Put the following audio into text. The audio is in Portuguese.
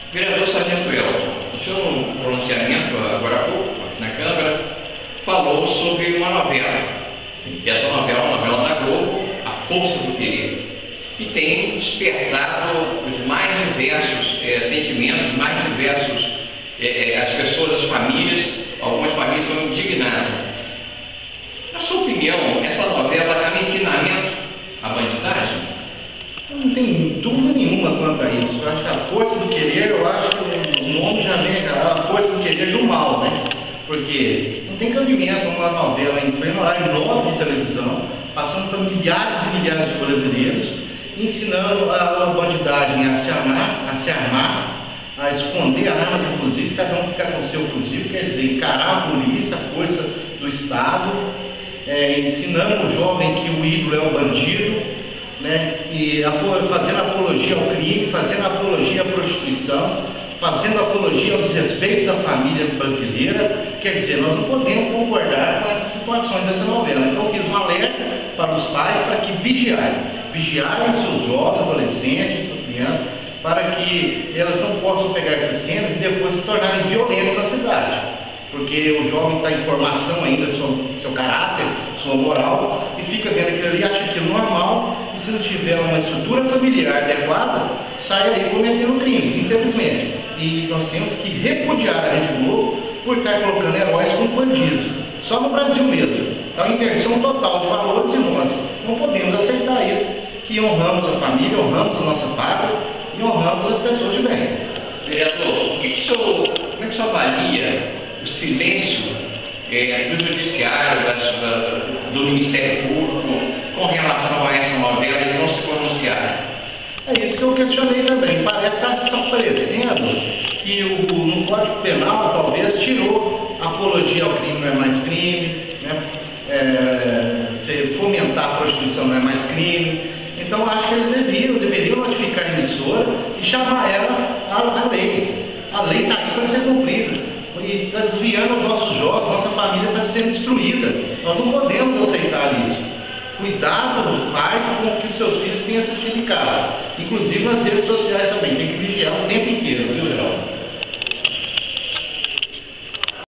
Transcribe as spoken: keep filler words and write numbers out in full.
Vereador Sargento Elton, o senhor, no pronunciamento agora há pouco, aqui na Câmara, falou sobre uma novela. E essa novela é uma novela da Globo, A Força do Querer, e tem despertado os mais diversos é, sentimentos, mais diversos, é, as pessoas, as famílias, algumas famílias são indignadas. Na sua opinião, essa novela é um ensinamento à bandidagem? Não tem dúvida nenhuma quanto a isso. Eu acho que A Força do Querer, eu acho que o nome já vem, A Força do Querer do mal, né? Porque não tem cabimento uma novela em pleno horário nobre de televisão, passando para milhares e milhares de brasileiros, ensinando a, a bandidagem a se armar, a se armar, a esconder armas de fuzis, cada um ficar com o seu fuzil, quer dizer, encarar a polícia, a força do Estado, é, ensinando o jovem que o ídolo é o bandido, né, e fazendo apologia ao crime, fazendo apologia à prostituição, fazendo apologia ao desrespeito da família brasileira. Quer dizer, nós não podemos concordar com essas situações dessa novela. Então eu fiz um alerta para os pais para que vigiarem, vigiarem seus jovens, adolescentes, suas crianças, para que elas não possam pegar essas cenas e depois se tornarem violentas na cidade. Porque o jovem está em formação ainda, seu, seu caráter, sua moral, e fica vendo aquilo ali, acha aquilo normal, e se não tiver uma estrutura familiar adequada, sai aí cometendo crimes, infelizmente. E nós temos que repudiar a Rede Globo por estar colocando heróis como bandidos. Só no Brasil mesmo. É uma inversão total de valores e nós não podemos aceitar isso, que honramos a família, honramos a nossa pátria e honramos as pessoas de bem. Vereador, o que que o senhor, como é que o senhor avalia o silêncio é, do Judiciário, da, da, do Ministério Público, com relação a essa novela e não se pronunciar? É isso que eu questionei também. Parece que está parecendo que o, no Código Penal, talvez, tirou a apologia ao crime não é mais crime, né? É, fomentar a prostituição não é mais crime. Então, acho que eles deveriam, deveriam notificar a emissora e chamar ela à, à lei. A lei está aí para ser cumprida. E está desviando os nossos jovens, nossa família está sendo destruída. Nós não podemos aceitar isso. Cuidado dos pais com o que os seus filhos têm assistido em casa. Inclusive nas redes sociais também. Tem que vigiar o tempo inteiro.